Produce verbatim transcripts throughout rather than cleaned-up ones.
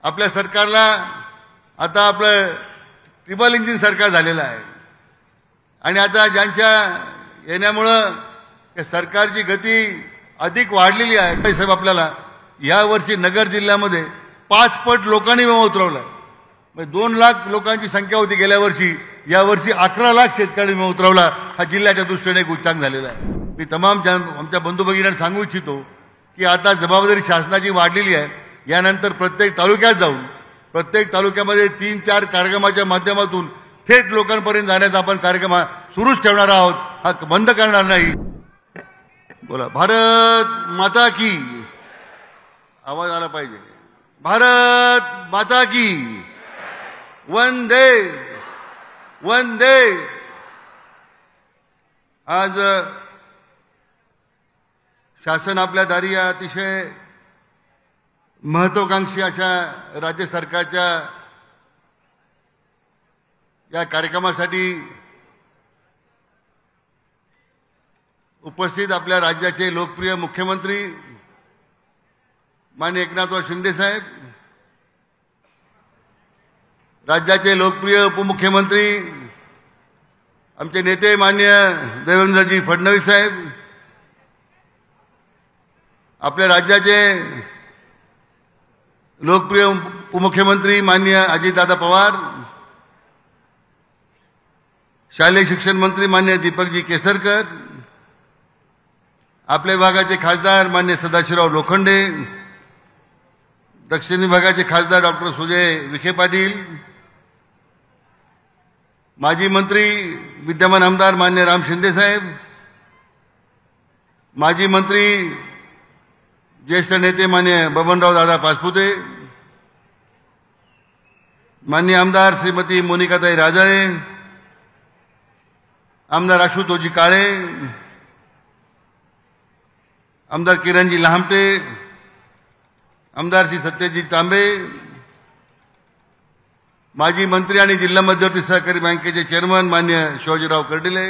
आपल्या सरकारला आता आपलं ट्रिपल इंजिन सरकार झालेलं आहे आणि आता ज्यांच्या येण्यामुळं या सरकारची गती अधिक वाढलेली आहे। साहेब आपल्याला यावर्षी नगर जिल्ह्यामध्ये पाच पट लोकांनी विमा उतरवला, म्हणजे दोन लाख लोकांची संख्या होती गेल्या वर्षी, यावर्षी अकरा लाख शेतकऱ्यांनी विमा उतरवला। हा जिल्ह्याच्या दृष्टीने एक उच्चांक झालेला आहे। मी तमाम आमच्या बंधू भगिनींना सांगू इच्छितो की आता जबाबदारी शासनाची वाढलेली आहे। यानंतर प्रत्येक तालुक्यात जाऊन प्रत्येक तालुक्यामध्ये तीन चार कार्यक्रमाच्या माध्यमातून थेट लोकांपर्यंत जाण्याचा आपण कार्यक्रम सुरूच ठेवणार आहोत, हा बंद करणार नाही। बोला भारत माता की, आवाज आला पाहिजे, भारत माता की, वंदे वंदे। आज शासन आपल्या दारी अतिशय महत्वाकांक्षी अशा राज्य सरकारच्या या कार्यक्रमासाठी उपस्थित आपल्या राज्याचे लोकप्रिय मुख्यमंत्री माननीय एकनाथराव शिंदे साहेब, राज्याचे लोकप्रिय उपमुख्यमंत्री आमचे नेते माननीय देवेंद्रजी फडणवीस साहेब, आपल्या राज्याचे लोकप्रिय उपमुख्यमंत्री माननीय अजितदादा पवार, शालेय शिक्षण मंत्री माननीय दीपकजी केसरकर, आपल्या विभागाचे खासदार माननीय सदाशिवराव लोखंडे, दक्षिण विभागाचे खासदार डॉक्टर सुजय विखे पाटील, माजी मंत्री विद्यमान आमदार माननीय राम शिंदे साहेब, माजी मंत्री ज्येष्ठ नेते माननीय बबनराव दादा पाचपुते, माननीय आमदार श्रीमती मोनिकाताई राजाळे, आमदार आशुतोषजी काळे, आमदार किरणजी लहामटे, आमदार श्री सत्यजित तांबे, माजी मंत्री आणि जिल्हा मध्यवर्ती सहकारी बँकेचे चेअरमन माननीय शिवाजीराव कर्डिले,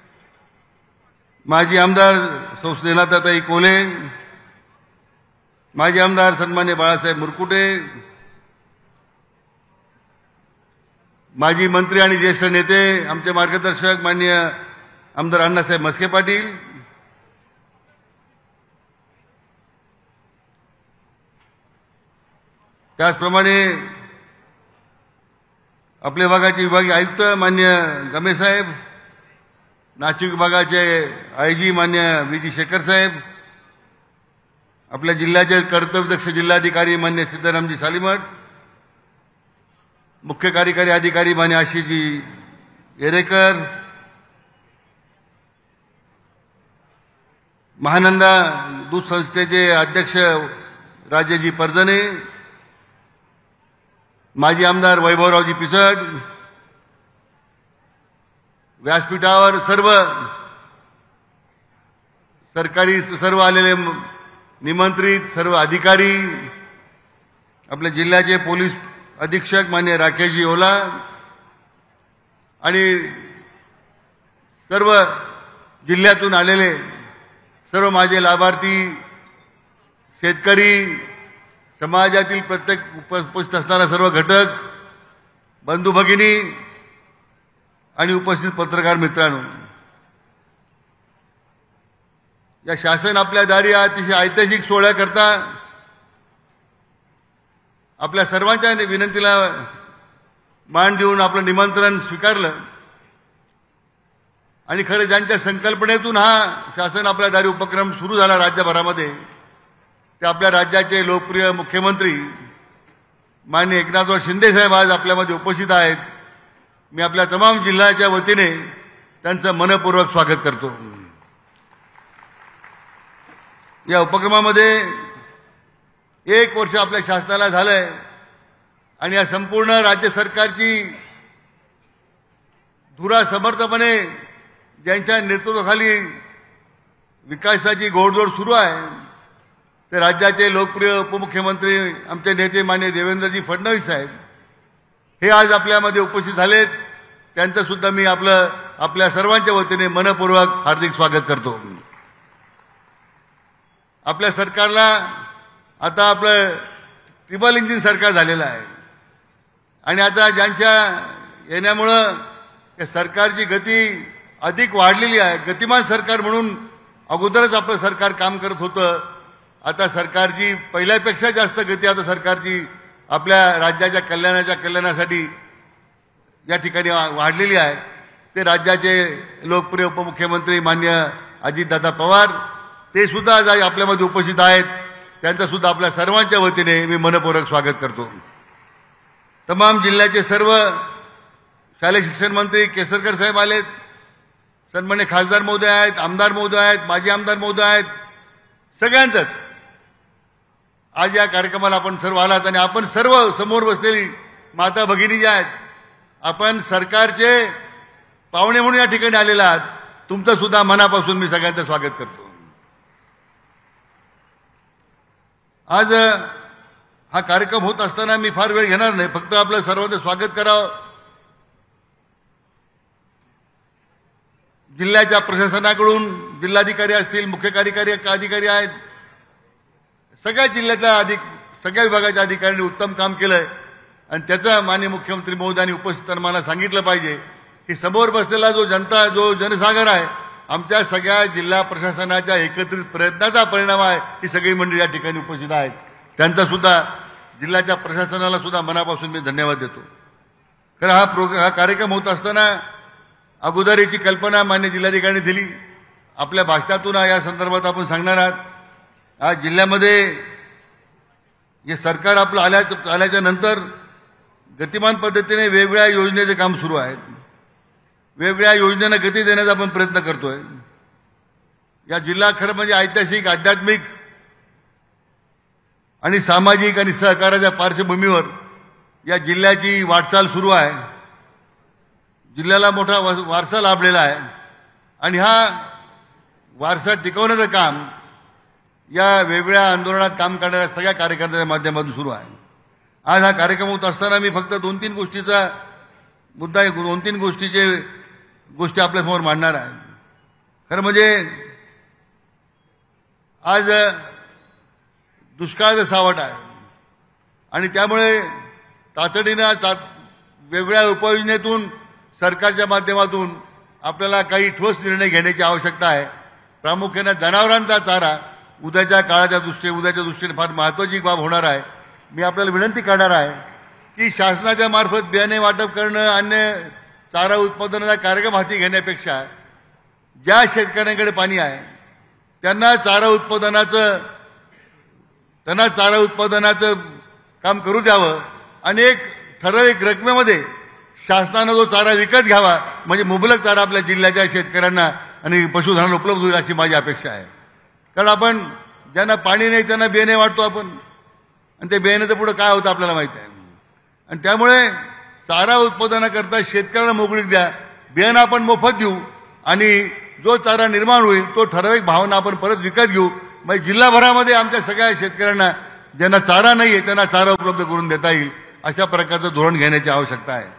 माजी आमदार सौ स्नेहलताताई कोले, माजी आमदार सन्मान्य बाळासाहेब मुरकुटे, माजी मंत्री आणि ज्येष्ठ नेते आमचे मार्गदर्शक माननीय आमदार अण्णासाहेब मस्के पाटील, त्याचप्रमाणे आपल्या विभागाचे विभागीय आयुक्त माननीय गमे साहेब, नाशिक विभागाचे आयजी माननीय व्ही जी शेखर साहेब, आपल्या जिल्ह्याचे कर्तव्यदक्ष जिल्हाधिकारी माननीय सिद्धारामजी सालीमठ, मुख्य कार्यकारी अधिकारी माननीय आशिषजी येरेकर, महानंदा दूध संस्थेचे अध्यक्ष राजेजी परजणे, माजी आमदार वैभवरावजी पिसड, व्यासपीठावर सर्व सरकारी सर्व आलेले निमंत्रित सर्व अधिकारी, आपल्या जिल्ह्याचे पोलीस अधीक्षक माननीय राकेशजी ओला आणि सर्व जिल्ह्यातून आलेले सर्व माझे लाभार्थी, शेतकरी, समाजातील प्रत्येक उपस्थित असणारा सर्व घटक, बंधू भगिनी आणि उपस्थित पत्रकार मित्रांनो, या शासन आपल्या दारी अतिशय ऐतिहासिक सोहळ्याकरता आपल्या सर्वांच्या विनंतीला मान देऊन आपलं निमंत्रण स्वीकारलं आणि खरं ज्यांच्या संकल्पनेतून हा शासन आपल्या दारी उपक्रम सुरू झाला राज्यभरामध्ये, ते आपल्या राज्याचे लोकप्रिय मुख्यमंत्री माननीय एकनाथराव शिंदे साहेब आज आपल्यामध्ये उपस्थित आहेत। मी आपल्या तमाम जिल्ह्याच्या वतीने त्यांचं मनपूर्वक स्वागत करतो। या उपक्रमामध्ये एक वर्ष आपल्या शासनाला झालंय आणि या संपूर्ण राज्य सरकारची धुरा समर्थपणे ज्यांच्या नेतृत्वाखाली विकासाची घोडदौड सुरू आहे, ते राज्याचे लोकप्रिय उपमुख्यमंत्री आमचे नेते माननीय देवेंद्रजी फडणवीस साहेब हे आज आपल्यामध्ये उपस्थित झालेत। त्यांचं सुद्धा मी आपलं आपल्या सर्वांच्या वतीने मनपूर्वक हार्दिक स्वागत करतो। आपल्या सरकारला आता आपलं ट्रिपल इंजिन सरकार झालेलं आहे आणि आता ज्यांच्या येण्यामुळं या सरकारची गती अधिक वाढलेली आहे. गतिमान सरकार म्हणून अगोदरच आपलं सरकार काम करत होतं. आता सरकारची पहिल्यापेक्षा जास्त गती आता सरकारची आपल्या राज्याच्या कल्याणाच्या कल्याणासाठी या ठिकाणी वाढलेली आहे. ते राज्याचे लोकप्रिय उपमुख्यमंत्री माननीय अजितदादा पवार ते सुद्धा आज आपल्यामध्ये उपस्थित आहेत. त्यांचं सुद्धा आपल्या सर्वांच्या वतीने मी मनपूर्वक स्वागत करतो. तमाम जिल्ह्याचे सर्व शालेय शिक्षण मंत्री केसरकर साहेब आलेत, सन्मान्य खासदार महोदय आहेत, आमदार महोदय आहेत, माजी आमदार महोदय आहेत, सगळ्यांचंच आज या कार्यक्रमाला आपण सर्व आलात आणि आपण सर्व समोर बसलेली माता भगिनी ज्या आहेत, आपण सरकारचे पाहुणे म्हणून या ठिकाणी आलेले आहात. तुमचं सुद्धा मनापासून मी सगळ्यांचं स्वागत करतो. आज हा कार्यक्रम होत असताना मी फार वेळ घेणार नाही, फक्त आपलं सर्वांचं स्वागत करावं. जिल्ह्याच्या प्रशासनाकडून जिल्हाधिकारी असतील, मुख्य कार्यकारी अधिकारी आहेत, सगळ्या जिल्ह्यातल्या अधिक सगळ्या विभागाच्या अधिकाऱ्यांनी उत्तम काम केलंय आणि त्याचं माननीय मुख्यमंत्री महोदयांनी उपस्थितांना मला सांगितलं पाहिजे की समोर बसलेला जो जनता जो जनसागर आहे आमच्या सगळ्या जिल्हा प्रशासनाच्या एकत्रित प्रयत्नाचा परिणाम आहे. ही सगळी मंडळी या ठिकाणी उपस्थित आहेत. त्यांचा सुद्धा जिल्ह्याच्या प्रशासनाला सुद्धा मनापासून मी धन्यवाद देतो. खरं हा प्रोग हा कार्यक्रम होत असताना अगोदर याची कल्पना मान्य जिल्हाधिकाऱ्यांनी दिली. आपल्या भाषणातून या संदर्भात आपण सांगणार आहात. आज जिल्ह्यामध्ये हे सरकार आपलं आल्या आल्याच्या नंतर गतिमान पद्धतीने वेगवेगळ्या योजनेचे काम सुरू आहे. वेगवेगळ्या योजनेला गती देण्याचा आपण प्रयत्न करतोय. या जिल्हा खरं म्हणजे ऐतिहासिक, आध्यात्मिक आणि सामाजिक आणि सहकार्याच्या पार्श्वभूमीवर या जिल्ह्याची वाटचाल सुरू आहे. जिल्ह्याला मोठा वारसा लाभलेला आहे आणि हा वारसा टिकवण्याचं काम या वेगवेगळ्या आंदोलनात काम करणाऱ्या सगळ्या कार्यकर्त्यांच्या माध्यमातून सुरू आहे. आज हा कार्यक्रम होत असताना मी फक्त दोन तीन गोष्टीचा मुद्दा दोन तीन गोष्टीचे गोष्टी आपल्यासमोर मांडणार आहे. खरं म्हणजे आज दुष्काळाचं सावट आहे आणि त्यामुळे तातडीनं ता वेगवेगळ्या उपाययोजनेतून सरकारच्या माध्यमातून आपल्याला काही ठोस निर्णय घेण्याची आवश्यकता आहे. प्रामुख्याने जनावरांचा चारा उद्याच्या काळाच्या दृष्टीने उद्याच्या दृष्टीने फार महत्त्वाची बाब होणार आहे. मी आपल्याला विनंती करणार आहे की शासनाच्या मार्फत बियाणे वाटप करणं, अन्य चारा उत्पादनाचा कार्यक्रम हाती घेण्यापेक्षा ज्या शेतकऱ्यांकडे पाणी आहे त्यांना चारा उत्पादनाचं त्यांना चारा उत्पादनाचं काम करू द्यावं आणि एक ठराविक रकमेमध्ये शासनानं जो चारा विकत घ्यावा म्हणजे मुबलक चारा आपल्या जिल्ह्याच्या शेतकऱ्यांना आणि पशुधनाला उपलब्ध होईल अशी माझी अपेक्षा आहे. कारण आपण ज्यांना पाणी नाही त्यांना बियाणे वाटतो आपण आणि ते बियाण्याचं पुढे काय होतं आपल्याला माहिती आहे. आणि त्यामुळे चारा उत्पादनाकरता शेतकऱ्याला मोकळीक द्या, बियाणं आपण मोफत देऊ आणि जो चारा निर्माण होईल तो ठराविक भावांना आपण परत विकत घेऊ. म्हणजे जिल्हाभरामध्ये आमच्या सगळ्या शेतकऱ्यांना ज्यांना चारा नाही आहे त्यांना चारा उपलब्ध करून देता येईल अशा प्रकारचं धोरण घेण्याची आवश्यकता आहे.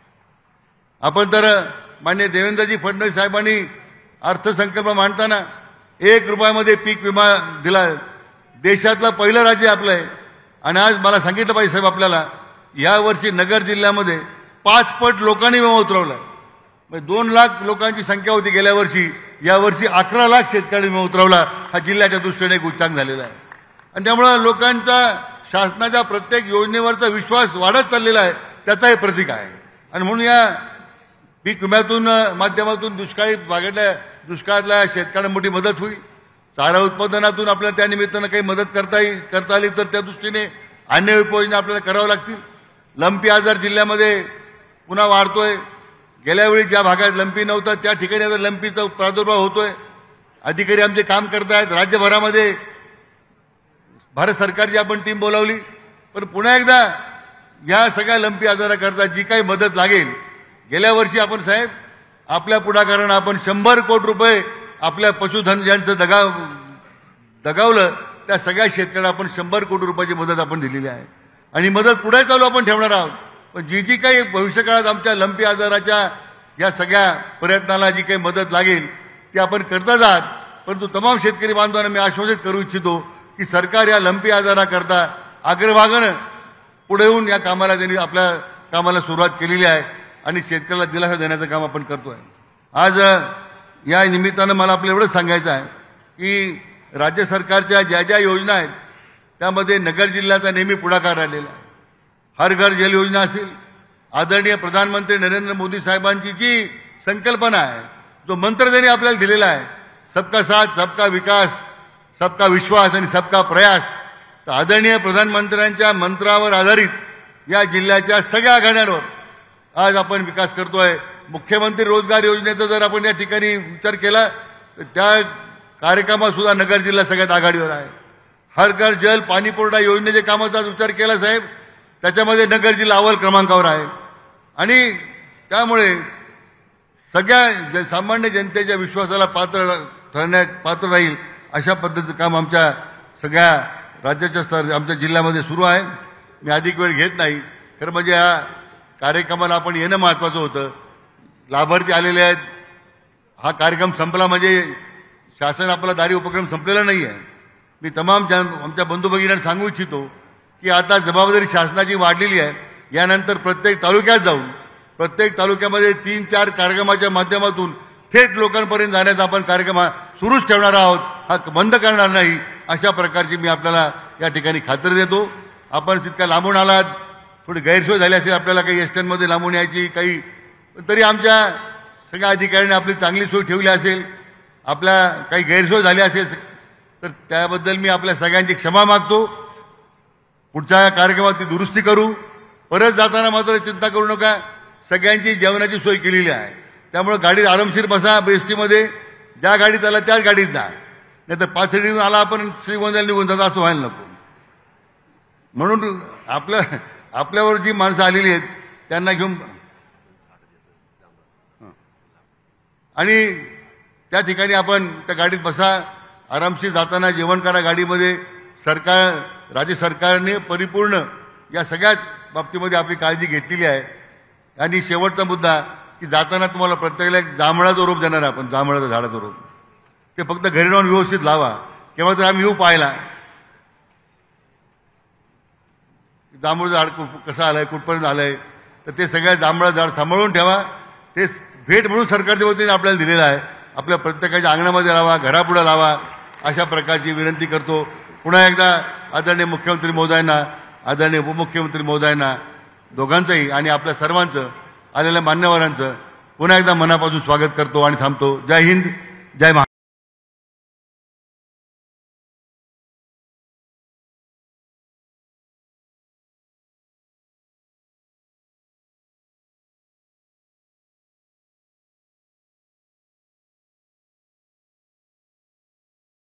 आपण तर माननीय देवेंद्रजी फडणवीस साहेबांनी अर्थसंकल्प मांडताना एक रुपयामध्ये पीक विमा दिला. देशातलं पहिलं राज्य आपलं आहे आणि आज मला सांगितलं पाहिजे साहेब आपल्याला यावर्षी नगर जिल्ह्यामध्ये पाच पट लोकांनी विमा उतरवला. म्हणजे दोन लाख लोकांची संख्या होती गेल्या वर्षी, यावर्षी अकरा लाख शेतकऱ्यांनी विमा उतरवला. हा जिल्ह्याच्या दृष्टीने एक उच्चांक झालेला आहे आणि त्यामुळं लोकांचा शासनाच्या प्रत्येक योजनेवरचा विश्वास वाढत चाललेला आहे, त्याचा हे प्रतीक आहे. आणि म्हणून या पीक विम्यातून माध्यमातून दुष्काळी भागातल्या दुष्काळातल्या शेतकऱ्यांना मोठी मदत होईल. चारा उत्पादनातून आपल्याला त्या निमित्तानं काही मदत करता येईल करता आली तर त्या दृष्टीने अन्य उपाययोजना आपल्याला कराव्या लागतील. लंपी आजार जिल्ह्यामध्ये पुन्हा वाढतोय. गेल्यावेळी ज्या भागात लंपी नव्हता त्या ठिकाणी आता लंपीचा प्रादुर्भाव होतोय. अधिकारी आमचे काम करतायत. राज्यभरामध्ये भारत सरकारची आपण टीम बोलावली, पण पुन्हा एकदा या सगळ्या लंपी आजाराकरता जी काही मदत लागेल, गेल्या वर्षी आपण साहेब आपल्या पुढाकारानं आपण शंभर कोटी रुपये आपल्या पशुधन ज्यांचं दगाव दगावलं त्या सगळ्या शेतकऱ्यांना आपण शंभर कोटी रुपयाची मदत आपण दिलेली आहे आणि मदत पुढे चालू आपण ठेवणार आहोत. पण जी जी काही भविष्यकाळात आमच्या लंपी आजाराच्या या सगळ्या प्रयत्नाला जी काही मदत लागेल ती आपण करताच आहात. परंतु तमाम शेतकरी बांधवांना मी आश्वासित करू इच्छितो की सरकार या लंपी आजाराकरता अग्रभागानं पुढे येऊन या कामाला त्यांनी आपल्या कामाला सुरुवात केलेली आहे आणि शेतकऱ्याला दिलासा देण्याचं काम आपण करतोय। आज या निमित्तानं मला आपल्याला एवढंच सांगायचं आहे की राज्य सरकारच्या ज्या ज्या योजना आहेत त्यामध्ये नगर जिल्ह्याचा नेहमी पुढाकार राहिलेला आहे। हर घर जल योजना असेल, आदरणीय प्रधानमंत्री नरेंद्र मोदी साहेबांची जी संकल्पना आहे, जो मंत्र त्यांनी आपल्याला दिलेला आहे, सबका साथ सबका विकास सबका विश्वास आणि सबका प्रयास, तर आदरणीय प्रधानमंत्र्यांच्या मंत्रावर आधारित या जिल्ह्याच्या सगळ्या आघाड्यांवर आज आपण विकास करतोय। मुख्यमंत्री रोजगार योजनेचा जर आपण या ठिकाणी विचार केला तर त्या कार्यक्रमात सुद्धा नगर जिल्हा सगळ्यात आघाडीवर आहे। हर घर जल पाणी पुरवठा योजनेच्या कामाचा विचार केला साहेब, त्याच्यामध्ये नगर जिल्हा अव्वल क्रमांकावर आहे आणि त्यामुळे सगळ्या सामान्य जनतेच्या विश्वासाला पात्र ठरण्यात पात्र राहील अशा पद्धतीचं काम आमच्या सगळ्या राज्याच्या स्तर आमच्या जिल्ह्यामध्ये सुरू आहे। मी अधिक वेळ घेत नाही, खरं म्हणजे या कार्यक्रमाला आपण येणं महत्त्वाचं होतं। लाभार्थी आलेले आहेत, हा कार्यक्रम संपला म्हणजे शासन आपला दारी उपक्रम संपलेला नाही आहे। मी तमाम आमच्या बंधू भगिनींना सांगू इच्छितो की आता जबाबदारी शासनाची वाढलेली आहे। यानंतर प्रत्येक तालुक्यात जाऊन प्रत्येक तालुक्यामध्ये तीन चार कार्यक्रमाच्या माध्यमातून थेट लोकांपर्यंत जाण्याचा आपण कार्यक्रम सुरूच ठेवणार आहोत, हा बंद करणार नाही, अशा प्रकारची मी आपल्याला या ठिकाणी खात्री देतो। आपण तितक्या लांबून आलात, थोडी गैरसोय झाली असेल, आपल्याला काही एसट्यांमध्ये लांबून यायची काही, तरी आमच्या सगळ्या अधिकाऱ्यांनी आपली चांगली सोय ठेवली असेल, आपल्या काही गैरसोय झाली असेल तर त्याबद्दल मी आपल्या सगळ्यांची क्षमा मागतो। पुढच्या कार्यक्रमात ती दुरुस्ती करू। परत जाताना मात्र चिंता करू नका, सगळ्यांची जेवणाची सोय केलेली आहे, त्यामुळे गाडीत आरामशीर बसा। बेस्टीमध्ये ज्या गाडीत आला त्याच गाडीत जा, नाही तर पाथर्डीहून आला आपण श्रीगोंद्याला निघून जाता असं व्हायला नको। म्हणून आपल्या आपल्यावर जी माणसं आलेली आहेत त्यांना घेऊन आणि त्या ठिकाणी आपण त्या गाडीत बसा, आरामशीर जाताना जेवण करा गाडीमध्ये। सरकार राज्य सरकारने परिपूर्ण या सगळ्याच बाबतीमध्ये आपली काळजी घेतलेली आहे। आणि शेवटचा मुद्दा की जाताना तुम्हाला प्रत्येकाला एक जांभळाचा रोप देणार आहे आपण, जांभळाचा झाडाचा रोप, ते फक्त घरी राहून व्यवस्थित लावा। केव्हा तर आम्ही येऊ पाहायला जांभूळ झाड कसं आलंय, कुठपर्यंत आलंय, तर ते सगळ्या जांभळा झाड सांभाळून ठेवा। ते भेट म्हणून सरकारच्या वतीने आपल्याला दिलेलं आहे, आपल्या प्रत्येकाच्या अंगणामध्ये लावा, घरापुढे लावा, अशा प्रकारची विनंती करतो। पुन्हा एकदा आदरणीय मुख्यमंत्री महोदयांना, आदरणीय उपमुख्यमंत्री महोदयांना दोघांचंही आणि आपल्या सर्वांचं आलेल्या मान्यवरांचं पुन्हा एकदा मनापासून स्वागत करतो आणि थांबतो। जय हिंद, जय महाराष्ट्र।